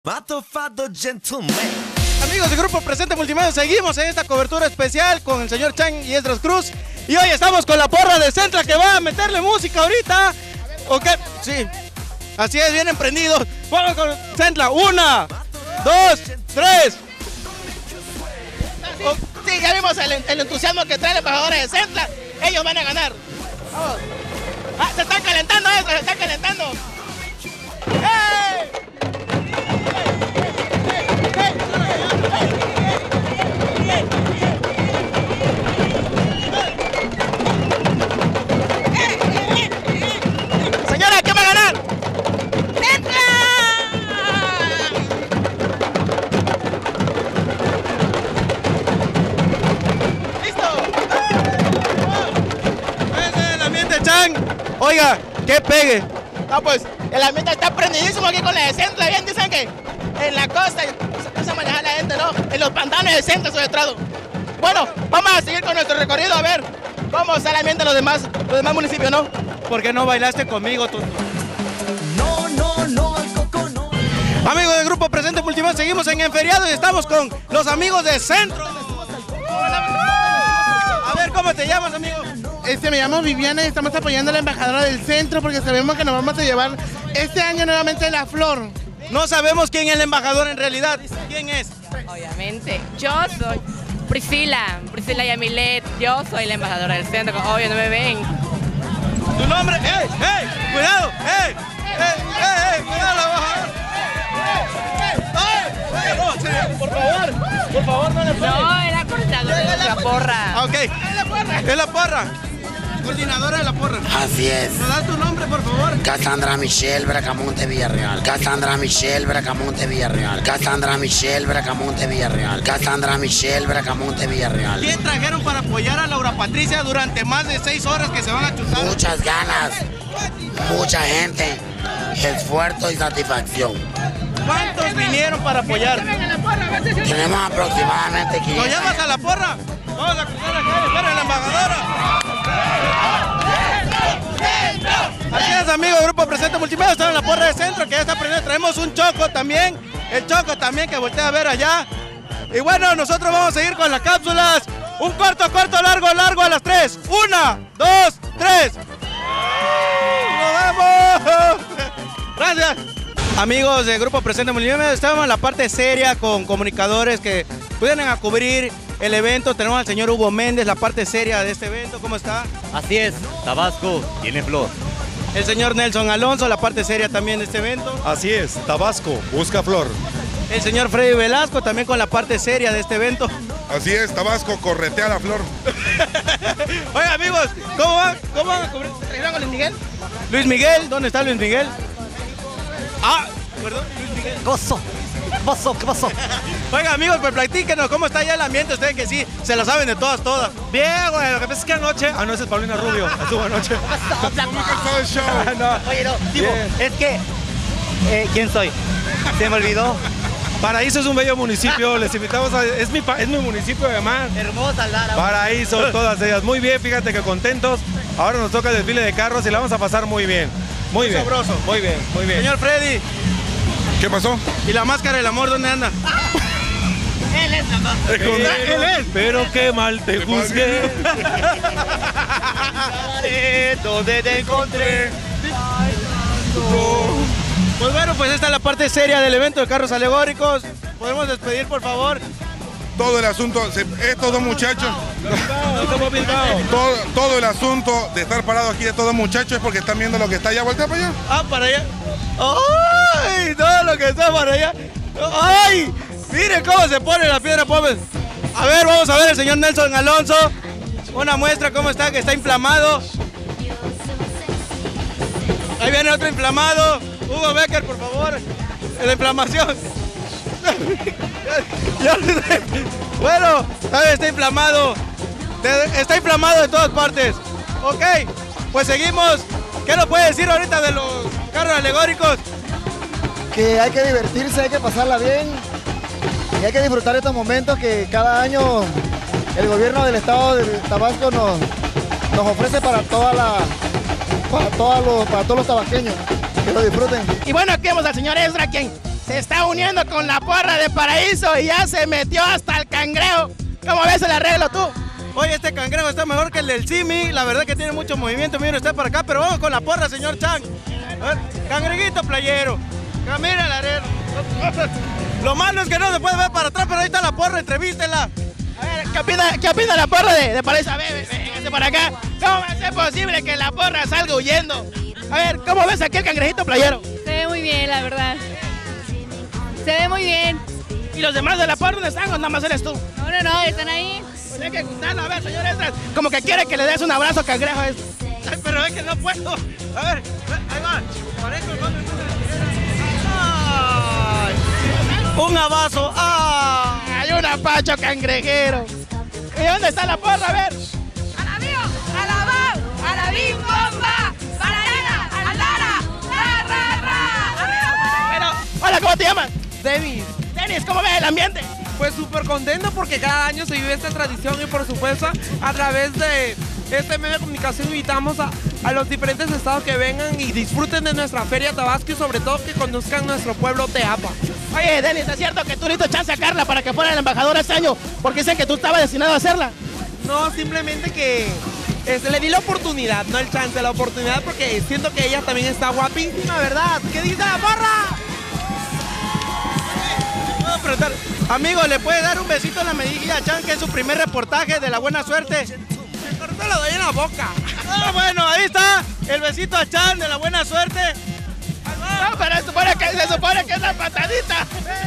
Amigos del Grupo Presente Multimedia, seguimos en esta cobertura especial con el señor Chan y Esdras Cruz. Y hoy estamos con la porra de Centra que va a meterle música ahorita. ¿Ok? Sí. Así es, bien emprendidos. Vamos con Centra. 1, 2, 3. Sí, ya vimos el entusiasmo que traen los embajadores de Centra. Ellos van a ganar. Vamos. Ah, se están calentando eso, se están calentando. ¡Hey! Señora, ¿qué va a ganar? ¡Centra! ¡Listo! Ese es el ambiente, Chan. Oiga, que pegue. No, pues, el ambiente está prendidísimo aquí con la de Centra. Bien, dicen que en la costa no se maneja la gente, ¿no? En los pantanos de Centra, sobre todo. Bueno, vamos a seguir con nuestro recorrido a ver cómo está el ambiente de los demás municipios, ¿no? ¿Por qué no bailaste conmigo, tú? No, el coco no. Amigos del Grupo Presente Multimedia, seguimos en el feriado y estamos con los amigos de Centro. A ver, ¿cómo te llamas, amigo? Me llamo Viviana y estamos apoyando a la embajadora del Centro porque sabemos que nos vamos a llevar este año nuevamente la flor. No sabemos quién es el embajador en realidad. ¿Quién es? Obviamente, yo soy Priscila Yamilet, yo soy la embajadora del Centro, obvio, no me ven. ¿Tu nombre? ¡Ey! ¡Ey! ¡Cuidado! ¡Ey! ¡Ey! ¡Cuidado la embajadora! ¡Ey! Por favor, no le pegues. No, era coordinadora de la porra. Ah, ok. Es la porra. Coordinadora de la porra. Así es. ¿Me das tu nombre, por favor? Cassandra Michelle Bracamonte Villarreal. Cassandra Michelle Bracamonte Villarreal. Cassandra Michelle Bracamonte Villarreal. Cassandra Michelle Bracamonte Villarreal. ¿Quién trajeron para apoyar a Laura Patricia durante más de 6 horas que se van a chutar? Muchas ganas, mucha gente, esfuerzo y satisfacción. ¿Cuántos vinieron para apoyar? Tenemos aproximadamente ¿Lo 500. llamas a la porra? Vamos a cruzar la calle, espera la embajadora. Así es, amigos, Grupo Presente Multimedia, están en la porra de Centro, que ya está prendiendo. Traemos un choco también, el choco también que voltea a ver allá. Y bueno, nosotros vamos a seguir con las cápsulas. Un corto, largo a las 3. 1, 2, 3. ¡Nos vemos! Gracias. Amigos del Grupo Presente Multimedia, estamos en la parte seria con comunicadores que vienen a cubrir el evento. Tenemos al señor Hugo Méndez, la parte seria de este evento. ¿Cómo está? Así es, Tabasco tiene flor. El señor Nelson Alonso, la parte seria también de este evento. Así es, Tabasco busca flor. El señor Freddy Velasco también con la parte seria de este evento. Así es, Tabasco corretea la flor. Oiga, amigos, ¿cómo van a cubrir? ¿Trajeron a Luis Miguel? Luis Miguel, ¿dónde está Luis Miguel? Ah, perdón, Luis Miguel. ¿Qué pasó? Oiga, amigos, pues platíquenos cómo está ya el ambiente. Ustedes que sí, se lo saben de todas. Bien, güey, lo que pasa es que anoche... Ah, no, ese es Paulina Rubio, estuvo anoche. No. Oye, no, tipo, es que... ¿quién soy? Se me olvidó. Paraíso es un bello municipio, les invitamos a... Es mi municipio, además. Hermosa, Lara. Paraíso, todas ellas. Muy bien, fíjate que contentos. Ahora nos toca el desfile de carros y la vamos a pasar muy bien. Muy bien. Sabroso. Muy bien. Señor Freddy, ¿Qué pasó? ¿y la máscara del amor dónde anda? Él es, ¿no? Él es. Pero qué mal te juzgué. ¿Dónde te encontré? Pues bueno, pues esta es la parte seria del evento de carros alegóricos. ¿Podemos despedir, por favor? Todo el asunto, estos dos muchachos, todo el asunto de estar parado aquí de estos dos muchachos es porque están viendo lo que está allá. Voltea para allá. Ah, para allá. ¡Ay! Todo lo que está para allá. ¡Ay! Miren cómo se pone la piedra, pobres. A ver, vamos a ver el señor Nelson Alonso. Una muestra cómo está, que está inflamado. Ahí viene otro inflamado. Hugo Becker, por favor. La inflamación. Bueno, está inflamado. Está inflamado de todas partes. Ok, pues seguimos. ¿Qué nos puede decir ahorita de los carros alegóricos? Que hay que divertirse, hay que pasarla bien y hay que disfrutar estos momentos que cada año el gobierno del estado de Tabasco nos ofrece para todos los tabasqueños, que lo disfruten. Y bueno, aquí vemos al señor Ezra, quien se está uniendo con la porra de Paraíso y ya se metió hasta el Cangrejo. ¿Cómo ves el arreglo tú? Oye, este Cangrejo está mejor que el del Simi, la verdad que tiene mucho movimiento, miren usted para acá, pero vamos con la porra, señor Chan. A ver, Cangrejito playero, mira el arreglo. Lo malo es que no se puede ver para atrás, pero ahí está la porra, entrevístela. A ver, ¿qué opina la porra de Paraíso? A ver, véngase para acá. ¿Cómo va a ser posible que la porra salga huyendo? A ver, ¿cómo ves aquí el Cangrejito playero? Se ve muy bien, la verdad. Se ve muy bien. ¿Y los demás de la porra dónde están o nada más eres tú? No, están ahí. Pues hay que gustarlo, a ver, señor Estras, como que quiere que le des un abrazo a Cangrejo. Ay, pero es que no puedo. A ver, ahí va. Parezco el gol del mundo de la tijera. Un abrazo. Hay un apacho cangrejero. ¿Y dónde está la porra? A ver. ¡A la bim bomba! ¡Para Lara! Pero, hola, ¿cómo te llamas? Denis, Denis, ¿cómo ves el ambiente? pues súper contento porque cada año se vive esta tradición y por supuesto a través de este medio de comunicación invitamos a los diferentes estados que vengan y disfruten de nuestra Feria Tabasco y sobre todo que conozcan nuestro pueblo Teapa. Oye, Denis, ¿es cierto que tú le diste chance a Carla para que fuera la embajadora este año? Porque dicen que tú estabas destinado a hacerla. No, simplemente que le di la oportunidad, no el chance, la oportunidad porque siento que ella también está guapísima, ¿verdad? ¿Qué dice la porra? Puedo preguntar, amigo, ¿le puede dar un besito en la mejilla a Chan, que es su primer reportaje de La Buena Suerte? Mejor te lo doy en la boca. Bueno, ahí está el besito a Chan de La Buena Suerte. No, pero se supone que es la patadita.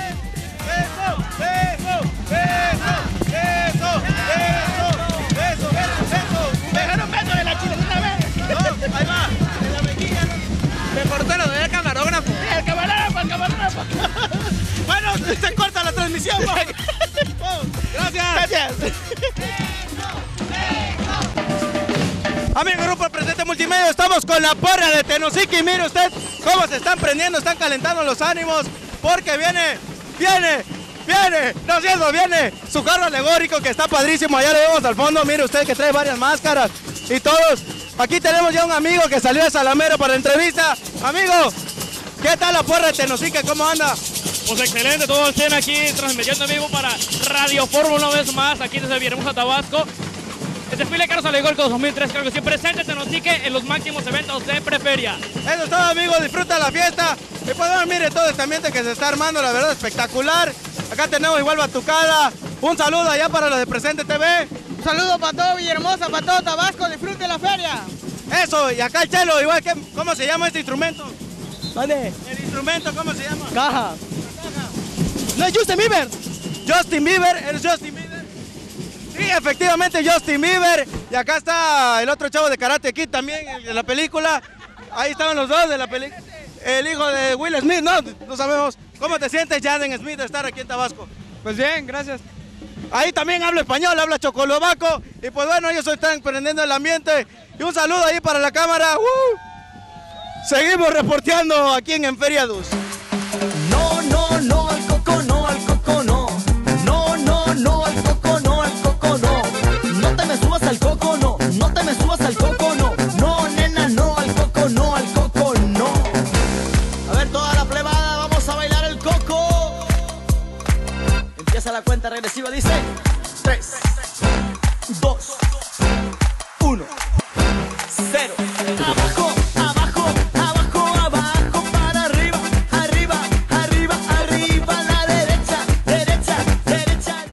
Dejar un beso de la chilenita, No, ahí va, en la mejilla. Mejor te lo doy al camarógrafo. Sí, el camarógrafo. Bueno, se corta la transmisión. Gracias. Amigo Grupo Presente Multimedia, estamos con la porra de Tenosique y mire usted cómo se están prendiendo, están calentando los ánimos porque viene su carro alegórico que está padrísimo, allá le vemos al fondo, mire usted que trae varias máscaras y todos. Aquí tenemos ya un amigo que salió de Salamero para la entrevista. Amigo, ¿qué tal la porra de Tenosique? ¿Cómo anda? Pues excelente, todos estén aquí transmitiendo en vivo para Radio Fórmula una vez más, aquí desde Villahermosa, Tabasco. El desfile de carros alegóricos 2003, creo que sí, presente Tenosique en los máximos eventos de Preferia. Eso es todo, amigos, disfruta la fiesta. Y pues bueno, mire todo este ambiente que se está armando, la verdad espectacular. Acá tenemos igual batucada. Un saludo allá para los de Presente TV. Un saludo para todo Villahermosa, para todo Tabasco, disfruten la feria. Eso, y acá el chelo, igual que, ¿cómo se llama este instrumento? ¿Dónde? El instrumento, ¿cómo se llama? Caja. No es Justin Bieber. Justin Bieber, ¿eres Justin Bieber? Sí, efectivamente Justin Bieber. Y acá está el otro chavo de Karate Kid también, el de la película. Ahí estaban los dos de la película. El hijo de Will Smith, no sabemos. ¿Cómo te sientes, Jaden Smith, de estar aquí en Tabasco? Pues bien, gracias. Ahí también habla español, habla chocolobaco. Y pues bueno, ellos están prendiendo el ambiente. Y un saludo ahí para la cámara. Seguimos reporteando aquí en Feria Dus. No, no, no, al coco no, al coco no. No, no, no, al coco no, al coco no. No te me subas al coco no, no te me subas al coco no. No, nena, no, al coco no, al coco no. A ver toda la plebada, vamos a bailar el coco. Empieza la cuenta regresiva, dice 3,